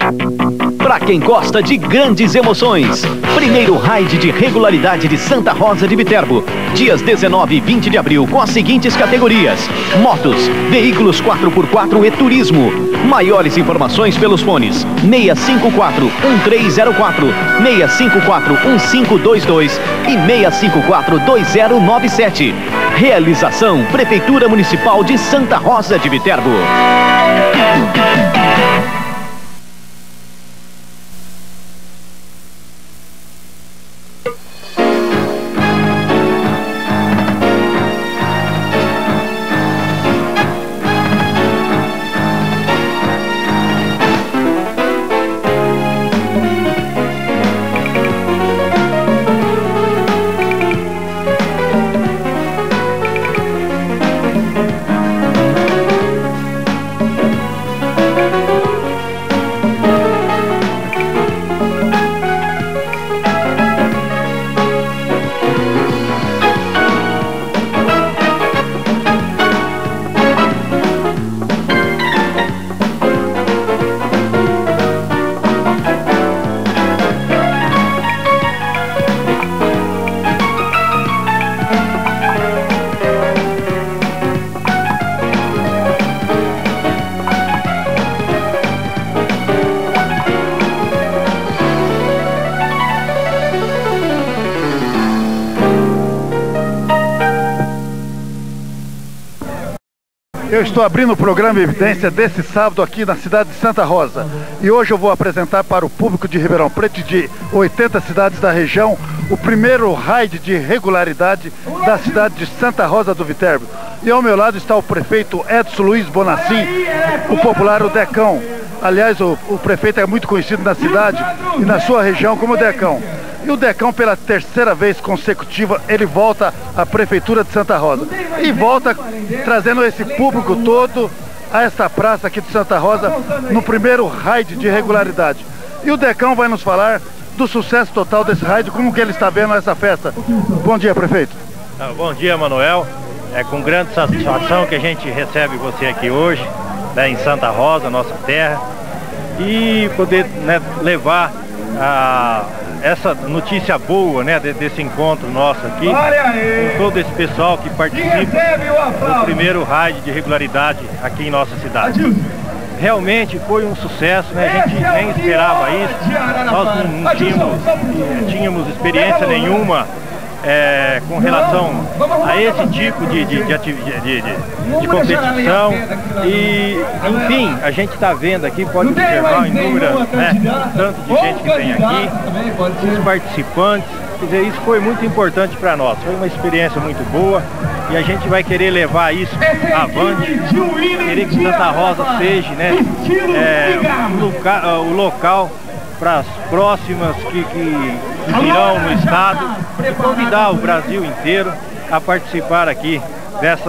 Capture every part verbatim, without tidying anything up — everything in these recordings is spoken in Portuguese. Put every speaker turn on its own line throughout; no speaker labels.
Para quem gosta de grandes emoções, primeiro raid de regularidade de Santa Rosa de Viterbo, dias dezenove e vinte de abril, com as seguintes categorias: motos, veículos quatro por quatro e turismo. Maiores informações pelos fones seis cinco quatro, um três zero quatro, seis cinco quatro, um cinco dois dois e seis cinco quatro, dois zero nove sete. Realização Prefeitura Municipal de Santa Rosa de Viterbo.
Eu estou abrindo o programa Evidência desse sábado aqui na cidade de Santa Rosa. E hoje eu vou apresentar para o público de Ribeirão Preto e de oitenta cidades da região o primeiro raid de regularidade da cidade de Santa Rosa do Viterbo. E ao meu lado está o prefeito Edson Luiz Bonacim, o popular o Decão. Aliás, o, o prefeito é muito conhecido na cidade e na sua região como Decão. E o Decão, pela terceira vez consecutiva, ele volta à Prefeitura de Santa Rosa. E volta trazendo esse público todo a essa praça aqui de Santa Rosa no primeiro raid de regularidade. E o Decão vai nos falar do sucesso total desse raid, como que ele está vendo essa festa. Bom dia, prefeito.
Ah, bom dia, Manuel. É com grande satisfação que a gente recebe você aqui hoje, né, em Santa Rosa, nossa terra, e poder, né, levar a... essa notícia boa, né, desse encontro nosso aqui, com todo esse pessoal que participa do primeiro raid de regularidade aqui em nossa cidade. Realmente foi um sucesso, né? A gente nem esperava isso, nós não, não tínhamos, tínhamos experiência nenhuma é, com relação a esse tipo de, de, de, de, de, de competição. E, enfim, a gente está vendo aqui, pode observar inúmeras, né, tanto de gente que tem aqui, os participantes. Quer dizer, isso foi muito importante para nós, foi uma experiência muito boa e a gente vai querer levar isso avante, querer que Santa Rosa seja, né, é, o, loca, o local para as próximas que, que virão no estado e convidar o Brasil inteiro a participar aqui dessa,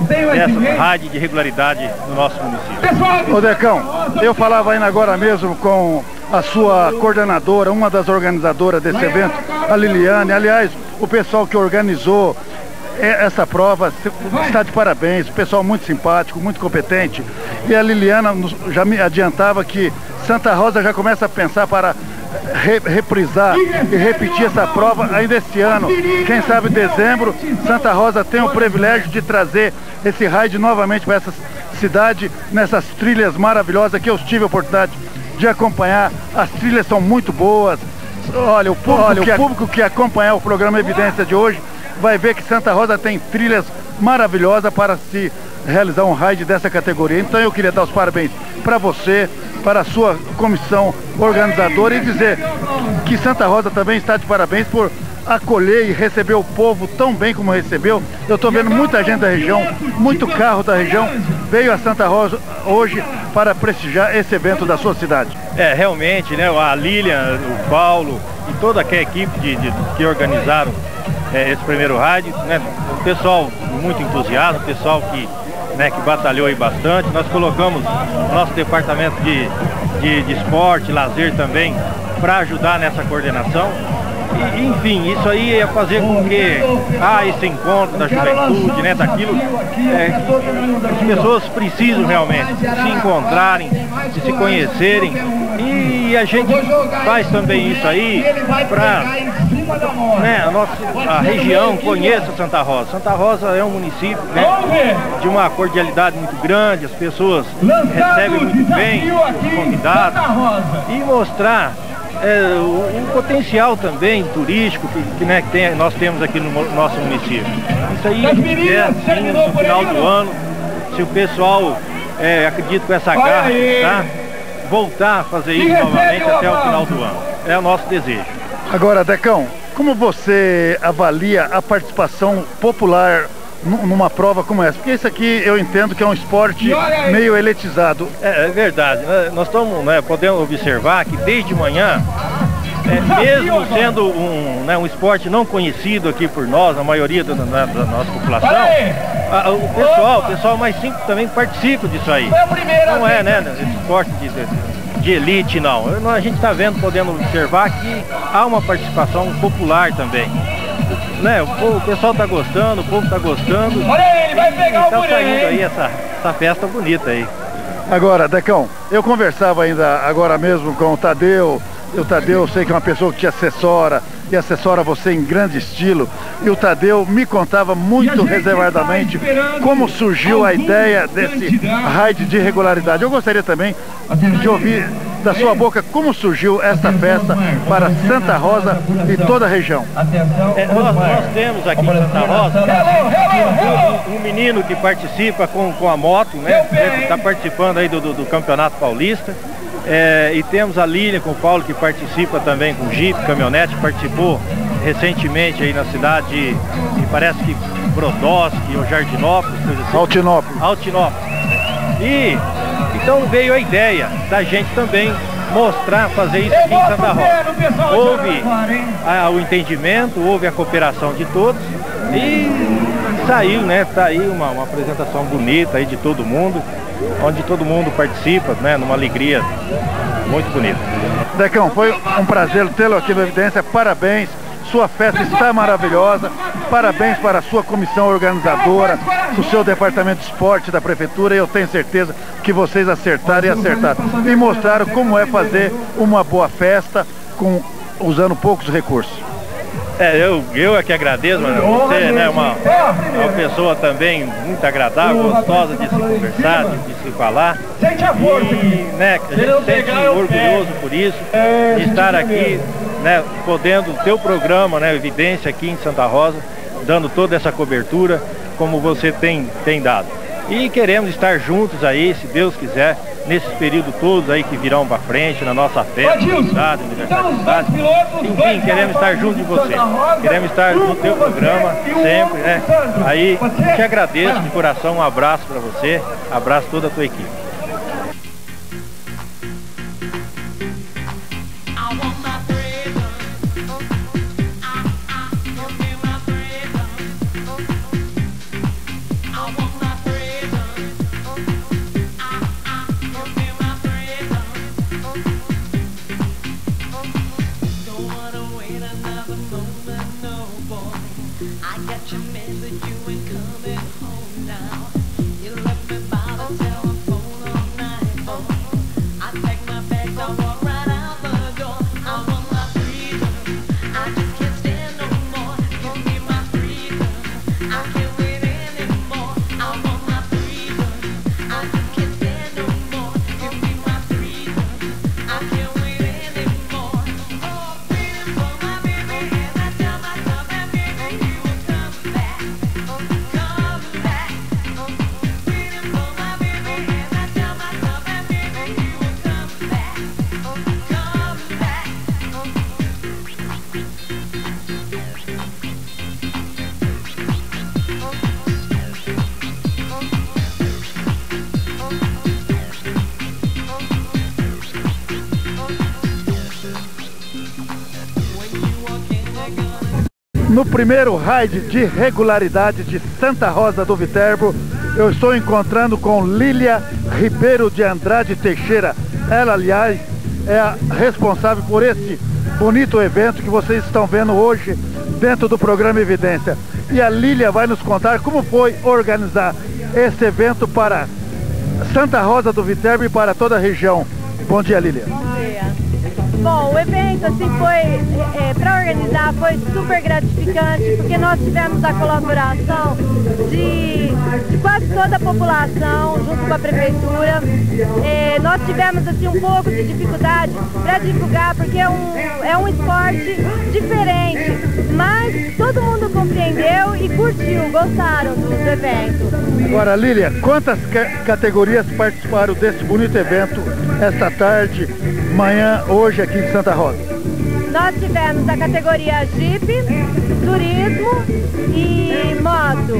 dessa rádio de regularidade no nosso município.
Ô Decão, eu falava ainda agora mesmo com a sua coordenadora, uma das organizadoras desse evento, a Liliane. Aliás, o pessoal que organizou essa prova está de parabéns, o pessoal muito simpático, muito competente. E a Liliana já me adiantava que Santa Rosa já começa a pensar para re reprisar e repetir essa prova ainda esse ano. Quem sabe em dezembro, Santa Rosa tem o privilégio de trazer esse raid novamente para essa cidade, nessas trilhas maravilhosas que eu tive a oportunidade de acompanhar. As trilhas são muito boas. Olha, o público, Olha, que, o público que acompanhar o programa Evidência de hoje vai ver que Santa Rosa tem trilhas maravilhosas para se realizar um raid dessa categoria. Então eu queria dar os parabéns para você, para a sua comissão organizadora e dizer que Santa Rosa também está de parabéns por acolher e receber o povo tão bem como recebeu. Eu estou vendo muita gente da região, muito carro da região veio a Santa Rosa hoje para prestigiar esse evento da sua cidade.
É, realmente, né, a Lilian, o Paulo e toda aquela equipe de, de, que organizaram é, esse primeiro raid, né, o pessoal muito entusiasta, o pessoal que, né, que batalhou aí bastante. Nós colocamos nosso departamento de, de, de esporte, lazer também, para ajudar nessa coordenação. E, enfim, isso aí ia fazer com que ah, esse encontro da juventude, né, daquilo, é, que as pessoas precisam realmente se encontrarem, de se conhecerem, e a gente faz também isso aí para, né, a nossa a região conheça Santa Rosa. Santa Rosa é um município, né, de uma cordialidade muito grande, as pessoas recebem muito bem os convidados, e mostrar é, o, o potencial também turístico que, que, né, que tem, nós temos aqui no nosso município. Isso aí a gente quer, sim, no final do ano, se o pessoal é, acredita com essa garra, tá, voltar a fazer isso novamente até o final do ano. É o nosso desejo.
Agora, Decão, como você avalia a participação popular numa prova como essa? Porque isso aqui eu entendo que é um esporte meio elitizado.
É, é verdade. Nós estamos, né, podemos observar que desde manhã, é, mesmo sendo um, né, um esporte não conhecido aqui por nós, a maioria da, da, da nossa população, a, o pessoal, o pessoal mais simples também participa disso aí. Não é, né, esse esporte de, de, de elite, não. A gente está vendo, podendo observar que há uma participação popular também. Né, o, povo, o pessoal está gostando, o povo está gostando.
Olha ele, vai pegar o
tá
guri
saindo aí essa, essa festa bonita aí.
Agora, Decão, eu conversava ainda agora mesmo com o Tadeu. O Tadeu, eu sei que é uma pessoa que te assessora e assessora você em grande estilo. E o Tadeu me contava muito reservadamente como surgiu a ideia desse raid de regularidade. Eu gostaria também de ouvir da sua boca como surgiu essa festa para Santa Rosa e toda a região.
É, nós, nós temos aqui em Santa Rosa um, um menino que participa com, com a moto, né? Está participando aí do, do, do Campeonato Paulista. É, e temos a Lília com o Paulo, que participa também com Jeep, caminhonete, participou recentemente aí na cidade de, de parece que Brodowski ou Jardinópolis, coisa assim.
Altinópolis.
Altinópolis. E então veio a ideia da gente também mostrar, fazer isso aqui em Santa Rosa. Houve a, o entendimento, houve a cooperação de todos e saiu, né? Tá aí uma, uma apresentação bonita aí de todo mundo, onde todo mundo participa, né? Numa alegria muito bonita.
Decão, foi um prazer tê-lo aqui no Evidência. Parabéns, sua festa está maravilhosa. Parabéns para a sua comissão organizadora, o seu departamento de esporte da prefeitura, e eu tenho certeza que vocês acertaram e acertaram. E mostraram como é fazer uma boa festa com, usando poucos recursos.
É, eu, eu é que agradeço, mano. Você, né, uma, uma pessoa também muito agradável, gostosa de se conversar, de, de se falar. E, né, a gente se sente orgulhoso por isso, de estar aqui, né, podendo ter o programa, né, Evidência aqui em Santa Rosa, dando toda essa cobertura, como você tem, tem dado. E queremos estar juntos aí, se Deus quiser, nesses períodos todos aí que virão para frente, na nossa festa, cidade, universidade. Enfim, queremos estar junto de você. Queremos estar no teu programa, sempre, né? Aí, te agradeço de coração, um abraço para você, abraço toda a tua equipe.
No primeiro raid de regularidade de Santa Rosa do Viterbo, eu estou encontrando com Lília Ribeiro de Andrade Teixeira. Ela, aliás, é a responsável por esse bonito evento que vocês estão vendo hoje dentro do programa Evidência. E a Lília vai nos contar como foi organizar esse evento para Santa Rosa do Viterbo e para toda a região. Bom dia, Lília.
Bom dia. Bom, o evento assim foi, é, para organizar foi super gratificante, porque nós tivemos a colaboração de, de quase toda a população, junto com a prefeitura. É, nós tivemos assim um pouco de dificuldade para divulgar, porque é um, é um esporte diferente, mas todo mundo compreendeu e curtiu, gostaram do, do evento.
Agora, Lília, quantas categorias participaram desse bonito evento esta tarde, manhã, hoje aqui em Santa Rosa?
Nós tivemos a categoria Jeep, Turismo e Moto.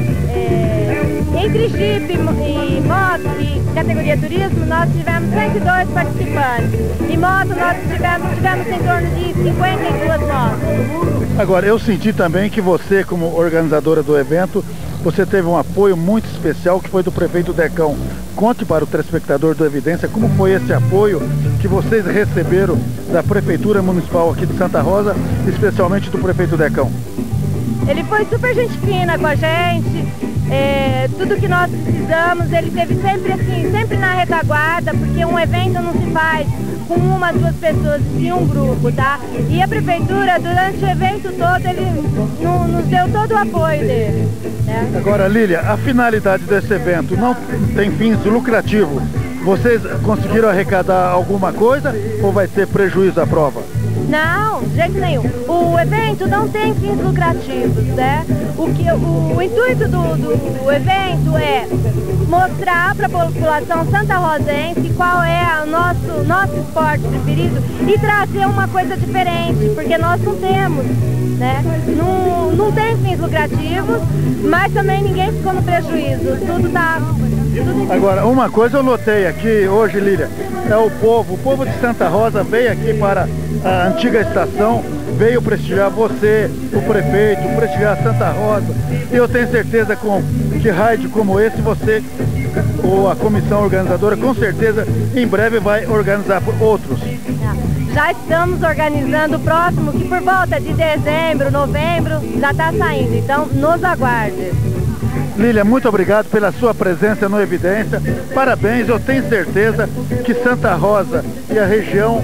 É, entre Jeep e Moto e categoria Turismo, nós tivemos cento e dois participantes. E Moto, nós tivemos, tivemos em torno de cinquenta e duas motos.
Agora, eu senti também que você, como organizadora do evento, você teve um apoio muito especial que foi do prefeito Decão. Conte para o telespectador do Evidência como foi esse apoio que vocês receberam da Prefeitura Municipal aqui de Santa Rosa, especialmente do prefeito Decão.
Ele foi super gente fina com a gente, é, tudo que nós precisamos, ele teve sempre assim, sempre na retaguarda, porque um evento não se faz com uma, duas pessoas, sim um grupo, tá? E a Prefeitura, durante o evento todo, ele no, nos deu todo o apoio dele. Né?
Agora, Lília, a finalidade desse evento não tem fins lucrativos. Vocês conseguiram arrecadar alguma coisa ou vai ter prejuízo à prova?
Não, de jeito nenhum. O evento não tem fins lucrativos, né? O, que, o, o intuito do, do evento é mostrar para a população santarrosense qual é o nosso, nosso esporte preferido e trazer uma coisa diferente, porque nós não temos, né? Não, não tem fins lucrativos, mas também ninguém ficou no prejuízo. Tudo tá... Tudo...
Agora, uma coisa eu notei aqui hoje, Lília, é o povo. O povo de Santa Rosa veio aqui para a antiga estação, veio prestigiar você, o prefeito, prestigiar Santa Rosa. E eu tenho certeza com, que raid como esse, você, ou a comissão organizadora, com certeza, em breve vai organizar por outros.
Já estamos organizando o próximo, que por volta de dezembro, novembro, já está saindo. Então, nos aguarde.
Lília, muito obrigado pela sua presença no Evidência. Parabéns, eu tenho certeza que Santa Rosa e a região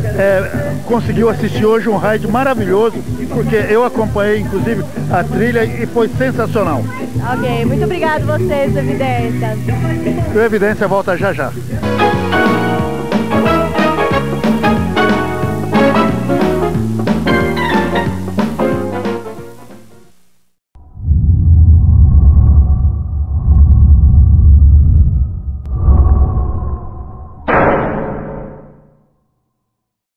é, conseguiu assistir hoje um raid maravilhoso, porque eu acompanhei inclusive a trilha e foi sensacional.
Ok, muito obrigado a vocês, Evidência.
O Evidência volta já já.